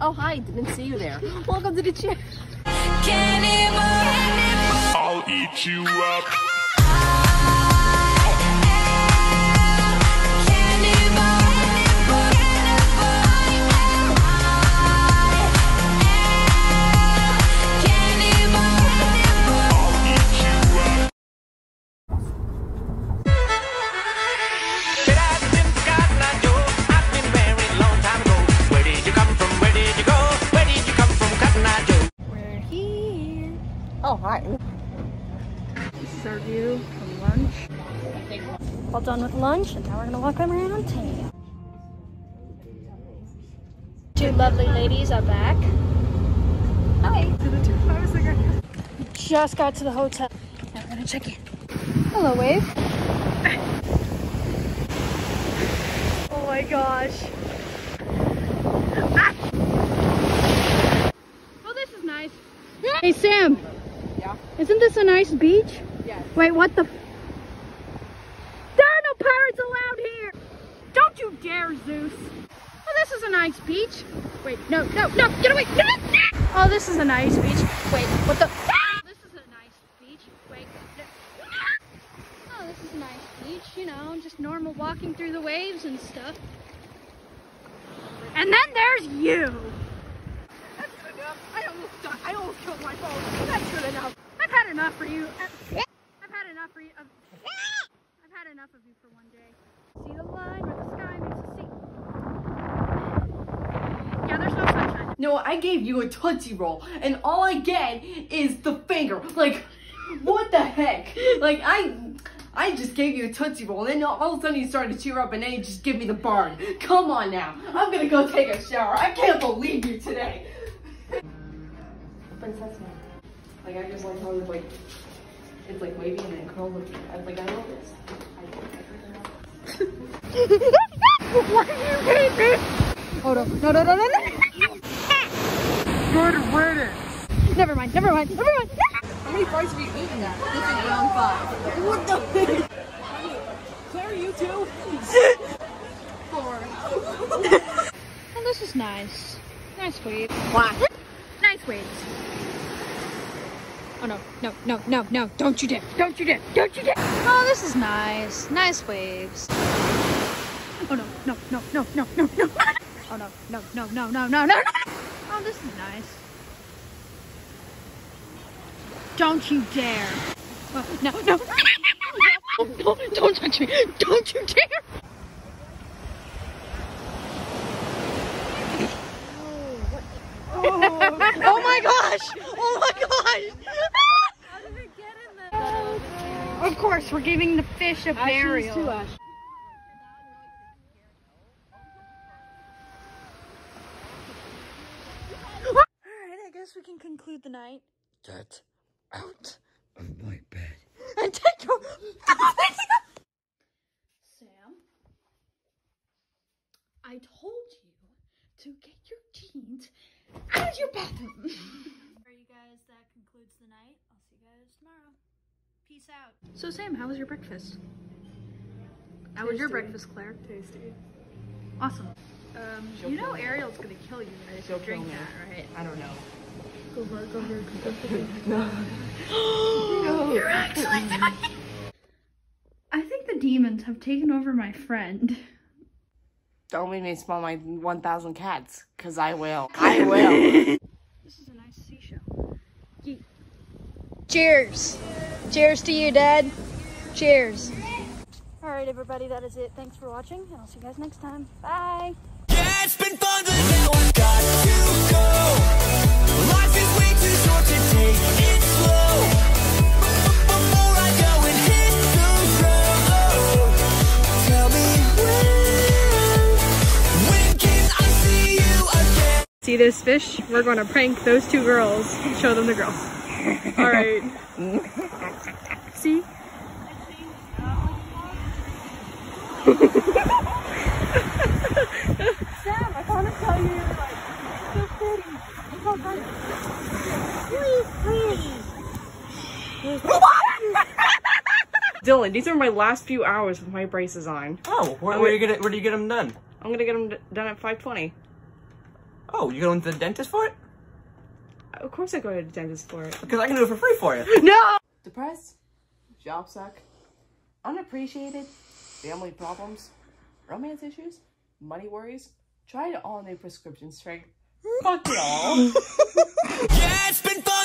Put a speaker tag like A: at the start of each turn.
A: Oh, hi, didn't see you there. Welcome to the chair.
B: I'll eat you up.
A: Oh, hi.
C: This is our view from lunch. All done with lunch, and now we're gonna walk around town. Two lovely ladies are back. Hi. Just got to the hotel. Now we're gonna check in. Hello, Wave. Oh my gosh. Ah. Oh, this is nice. Hey, Sam.
A: Yeah?
C: Isn't this a nice beach?
A: Yes.
C: Wait, what the? There are no pirates allowed here! Don't you dare, Zeus! Oh, this is a nice beach. Wait, no, no, no, get away! Oh, this is a nice beach. Wait, what the? This is a nice beach. Wait, no. Oh, this is a nice beach, you know, just normal walking through the waves and stuff. And then there's you!
A: That's good enough. I almost killed my phone. That's good enough.
C: I've had enough for you. I've had enough for you. I've had enough of you for one day. See the line where the sky makes a sea. Yeah, there's no sunshine.
D: No, I gave you a Tootsie Roll, and all I get is the finger. Like, what the heck? Like, I just gave you a Tootsie Roll, and then all of a sudden you started to cheer up, and then you just give me the barn. Come on now. I'm gonna go take a shower. I can't believe you today. Princess man. Like, I just like how it's like wavy and then curls with I know this.
C: Why do you hate me? Hold on. No.
A: Good riddance.
C: Never mind.
A: How many fries have you eaten now? This is round 5. What the heck? Claire, you too? 4.
C: Oh, this is nice. Nice waves.
A: Why?
C: Nice waves. Oh no. Don't you dare. Oh, this is nice. Nice waves. Oh no. Oh no. Oh, this is nice. Don't you dare. Oh, no. Don't touch me. Don't you dare. Oh my gosh! How did it get in there? Of course, we're giving the fish a burial.
A: Alright,
C: I guess we can conclude the night.
E: Get out of my bed.
C: And take your... Sam, I told you to get your jeans out of your bathroom. Alright, you guys, that concludes the night. I'll see you guys tomorrow. Peace out. So Sam, how was your breakfast? How was your breakfast, Claire?
A: Tasty.
C: Awesome. You know Ariel's gonna kill you guys if you drink that, right?
A: I don't know.
C: Go for it.
A: No.
C: You're actually dying. I think the demons have taken over my friend.
D: Don't make me smell my 1,000 cats, because I will.
C: This is a nice seashell. Cheers. Cheers to you, Dad. Cheers. Alright, everybody, that is it. Thanks for watching, and I'll see you guys next time. Bye.
F: Yeah, it's been fun, but now I've got to go. Life is way too short to take it slow. Before I go and hit the road, tell me when can I see you again?
G: See this fish? We're going to prank those 2 girls. Show them the girls. All right. See?
C: Sam, I want to tell you, you're like so pretty. I'm so pretty.
D: Dylan, these are my last few hours with my braces on.
E: Oh, where do you get them done?
D: I'm gonna get them done at 5:20.
H: Oh, you going to the dentist for it?
G: Of course I go to the dentist for it.
H: Because I can do it for free for you.
G: No!
A: Depressed, job suck, unappreciated, family problems, romance issues, money worries. Try it all new prescription strength. Fuck it all.
F: Yeah, it's been fun.